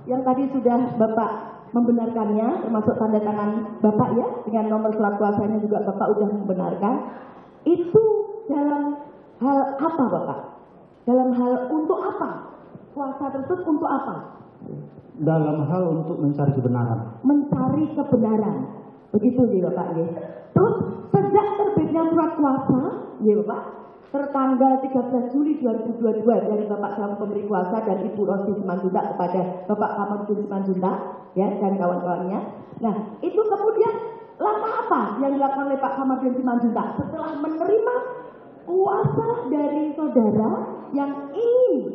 yang tadi sudah Bapak membenarkannya, termasuk tanda tangan Bapak ya, dengan nomor surat kuasanya juga Bapak sudah membenarkan. Itu dalam hal apa Bapak? Dalam hal untuk apa? Kuasa tersebut untuk apa? Dalam hal untuk mencari kebenaran. Mencari kebenaran. Begitu ya Bapak ya. Terus sejak terbitnya surat kuasa, ya Bapak, tertanggal 13 Juli 2022 dari Bapak selaku pemberi kuasa dan Ibu Rosti Simanjuntak kepada Bapak Kamarudin Simanjuntak ya dan kawan-kawannya. Nah, itu kemudian langkah apa yang dilakukan oleh Pak Kamarudin Simanjuntak setelah menerima kuasa dari saudara yang ingin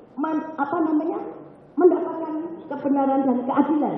mendapatkan kebenaran dan keadilan?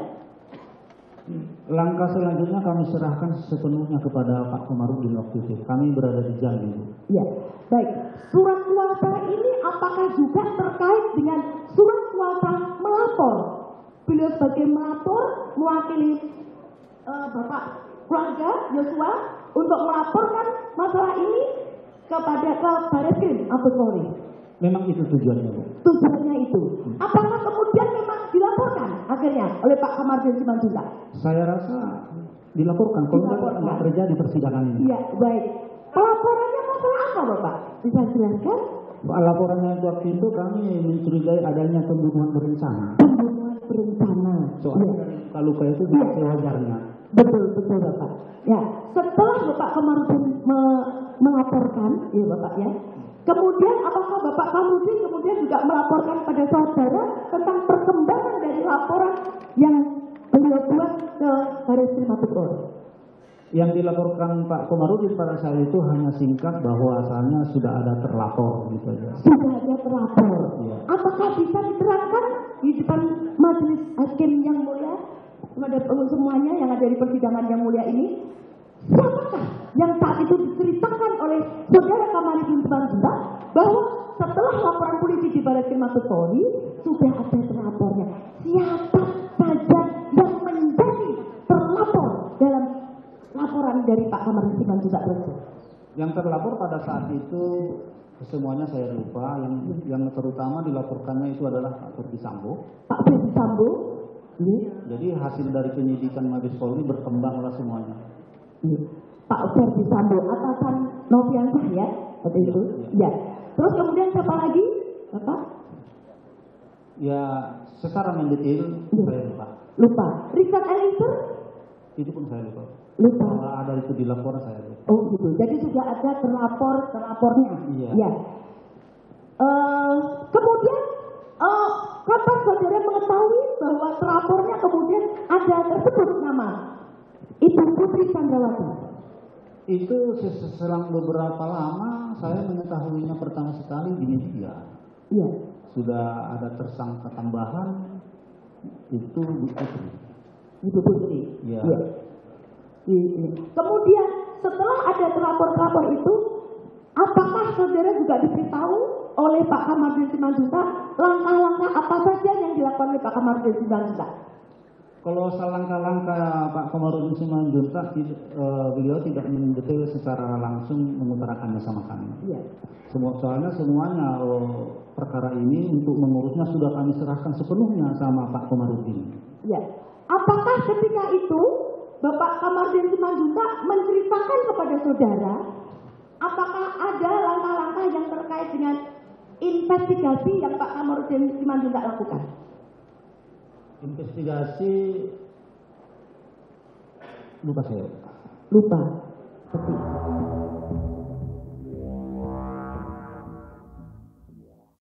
Langkah selanjutnya kami serahkan sepenuhnya kepada Pak Kamarudin waktu itu. Kami berada di Jambi. Ya, baik. Surat kuasa ini apakah juga terkait dengan surat kuasa melapor? Beliau sebagai melapor mewakili Bapak keluarga Yosua untuk melaporkan masalah ini kepada Barreskrim Mabes Polri. Memang itu tujuannya, Bu. Tujuannya itu. Apakah kemudian memang dilaporkan akhirnya oleh Pak Kamarudin Simanjuntak? Saya rasa dilaporkan. Kalau tidak terjadi persidangan ini. Iya, baik. Pelaporannya masalah apa, Bapak? Bisa jelaskan? Laporannya waktu itu kami mencurigai adanya pembunuhan berencana. Pembunuhan berencana. Soalnya kalau kayak itu tidak sewajarnya. Betul, Bapak. Ya, setelah Bapak Kamarudin melaporkan, ya Bapak ya. Kemudian apakah Bapak Kamarudin kemudian juga melaporkan pada saudara tentang perkembangan dari laporan yang beliau buat ke Barreskrim Mabes Polri? Yang dilaporkan Pak Kamarudin pada saat itu hanya singkat bahwa asalnya sudah ada terlapor gitu aja. Sudah ada terlapor. Ya. Apakah bisa diterangkan di depan majelis hakim yang mulia kepada semuanya yang ada di persidangan yang mulia ini? Siapakah yang saat itu diceritakan oleh saudara Kamarudin Simanjuntak bahwa setelah laporan polisi di Barreskrim Mabes Polri sudah ada terlapornya? Siapa saja yang menjadi terlapor dalam laporan dari Pak Kamarudin Simanjuntak tersebut? Yang terlapor pada saat itu semuanya saya lupa. Yang terutama dilaporkannya itu adalah Pak Ferdi Sambo. Pak Ferdi Sambo. Jadi hasil dari penyidikan Mabes Polri berkembanglah semuanya. Pak Ferdi Sambo atasan Noviansah ya, seperti itu. Ya. Terus kemudian siapa lagi, Bapak? Ya, secara mendetail saya lupa. Lupa. Richard Eliezer? Itu pun saya lupa. Lupa. Kalau ada itu di laporan saya lupa. Oh gitu. Jadi sudah ada terlapornya. Iya. Ya. Kemudian kapan saudara mengetahui bahwa terlapornya kemudian ada tersebut nama Ibu Putri Chandrawati? Itu selang beberapa lama saya mengetahuinya pertama sekali di media. Iya. Sudah ada tersangka tambahan itu Bu Putri. Ibu Putri. Iya. Ya. Kemudian setelah ada terlapor itu, apakah saudara juga diberitahu oleh Pak Kamarudin Simanjuntak langkah-langkah apa saja yang dilakukan oleh Pak Kamarudin Simanjuntak? Kalau langkah-langkah Pak Kamarudin Simanjuntak, beliau tidak mendetail secara langsung mengutarakannya sama kami. Iya. Soalnya semuanya perkara ini untuk mengurusnya sudah kami serahkan sepenuhnya sama Pak Kamarudin. Iya. Apakah ketika itu Bapak Kamarudin Simanjuntak menceritakan kepada saudara apakah ada langkah-langkah yang terkait dengan investigasi yang Pak Kamarudin Simanjuntak lakukan? Investigasi lupa saya. Lupa. Seperti